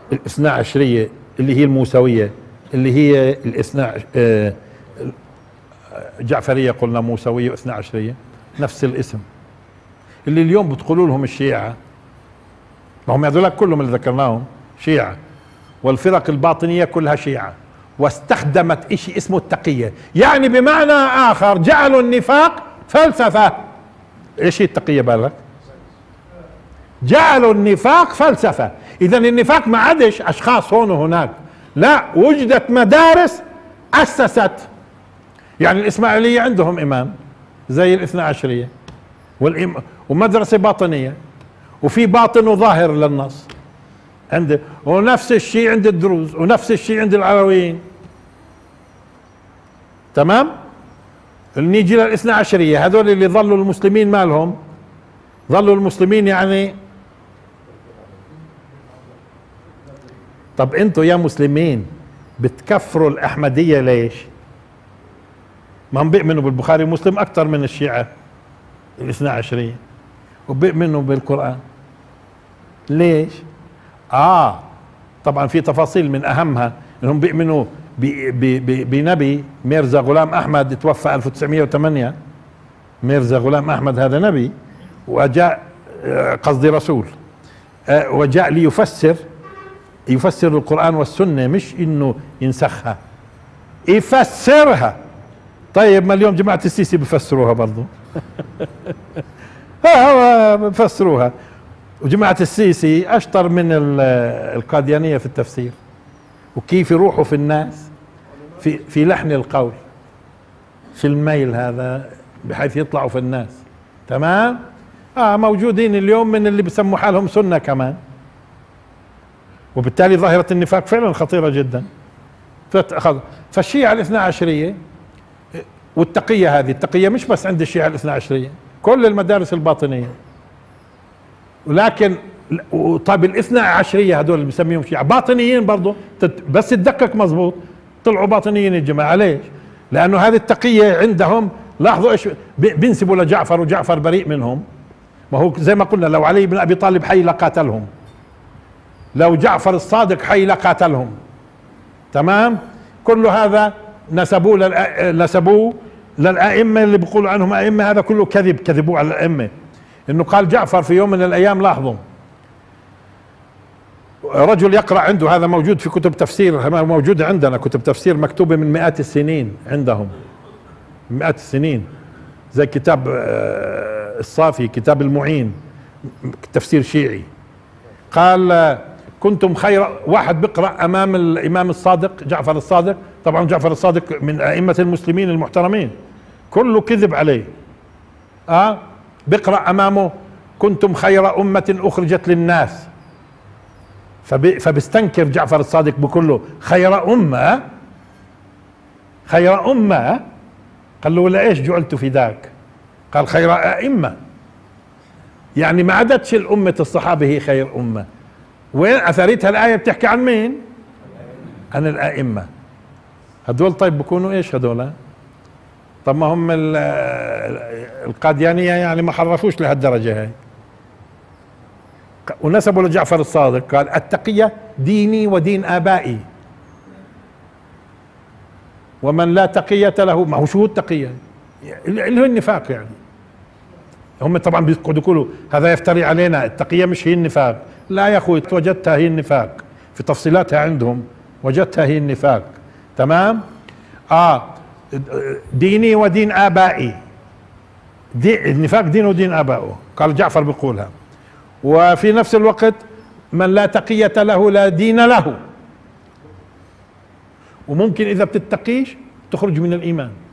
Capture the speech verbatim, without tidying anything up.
الاثنا عشرية اللي هي الموسوية، اللي هي الاثنا آه جعفرية قلنا موسوية واثنا عشرية نفس الاسم، اللي اليوم بتقولوا لهم الشيعة، ما هم هذول كلهم اللي ذكرناهم شيعة، والفرق الباطنية كلها شيعة، واستخدمت اشي اسمه التقية، يعني بمعنى اخر جعلوا النفاق فلسفة. ايش هي التقية بالك؟ جعلوا النفاق فلسفة. اذا النفاق ما عادش اشخاص هون وهناك، لا، وجدت مدارس اسست. يعني الاسماعيلية عندهم امام زي الاثنى عشرية، ومدرسة باطنية، وفي باطن وظاهر للنص عنده، ونفس الشيء عند الدروز، ونفس الشيء عند العلويين. تمام؟ نيجي للاثنى عشرية، هذول اللي ظلوا المسلمين مالهم؟ ظلوا المسلمين يعني، طب انتوا يا مسلمين بتكفروا الاحمدية ليش؟ ما هم بيؤمنوا بالبخاري ومسلم اكثر من الشيعة الاثنى عشرية، وبيؤمنوا بالقرآن. ليش؟ اه طبعا في تفاصيل من اهمها انهم بيؤمنوا بنبي ميرزا غلام احمد توفى ألف وتسعمئة وثمانية. ميرزا غلام احمد هذا نبي وجاء، قصدي رسول، وجاء ليفسر يفسر القرآن والسنة، مش انه ينسخها، يفسرها. طيب ما اليوم جماعة السيسي بفسروها برضو ها بفسروها، وجماعة السيسي اشطر من القاديانية في التفسير، وكيف يروحوا في الناس في في لحن القول، في الميل هذا، بحيث يطلعوا في الناس. تمام؟ اه موجودين اليوم من اللي بسموا حالهم سنة كمان، وبالتالي ظاهرة النفاق فعلا خطيرة جدا. فالشيعة الاثنى عشرية والتقية، هذه التقية مش بس عند الشيعة الاثنى عشرية، كل المدارس الباطنية. ولكن طيب الاثنى عشرية هذول اللي بسميهم شيعة باطنيين برضه، بس تدقق مظبوط طلعوا باطنيين الجماعة. ليش؟ لأنه هذه التقية عندهم، لاحظوا ايش بينسبوا لجعفر، وجعفر بريء منهم. ما هو زي ما قلنا لو علي بن أبي طالب حي لقاتلهم، لو جعفر الصادق حي لقاتلهم. تمام؟ كل هذا نسبوه للأ... نسبوه للأئمة اللي بيقولوا عنهم أئمة، هذا كله كذب، كذبوا على الأئمة. انه قال جعفر في يوم من الايام، لاحظوا، رجل يقرأ عنده، هذا موجود في كتب تفسير، موجود عندنا كتب تفسير مكتوبة من مئات السنين عندهم، مئات السنين، زي كتاب الصافي، كتاب المعين، تفسير شيعي. قال كنتم خير، واحد بيقرأ امام الامام الصادق جعفر الصادق، طبعا جعفر الصادق من ائمة المسلمين المحترمين، كله كذب عليه. اه بيقرأ امامه كنتم خير امة اخرجت للناس، فبيستنكر جعفر الصادق بكله خير امة، خير امة. قال له ولا ايش جعلت في ذاك؟ قال خير ائمة، يعني ما عدتش الامة الصحابة هي خير امة. وين اثرتها الاية؟ بتحكي عن مين؟ عن الائمة هدول. طيب بكونوا ايش هدول؟ طب ما هم القاديانية يعني ما حرفوش لهالدرجة هاي. ونسبوا لجعفر الصادق، قال التقية ديني ودين آبائي، ومن لا تقية له، ما هو شو التقية؟ اللي هو النفاق. يعني هم طبعا بيقعدوا يقولوا هذا يفتري علينا، التقية مش هي النفاق. لا يا اخوي، وجدتها هي النفاق في تفصيلاتها عندهم، وجدتها هي النفاق. تمام؟ اه ديني ودين آبائي، دي النفاق دين ودين آبائه، قال جعفر بيقولها. وفي نفس الوقت من لا تقية له لا دين له، وممكن إذا بتتقيش تخرج من الإيمان.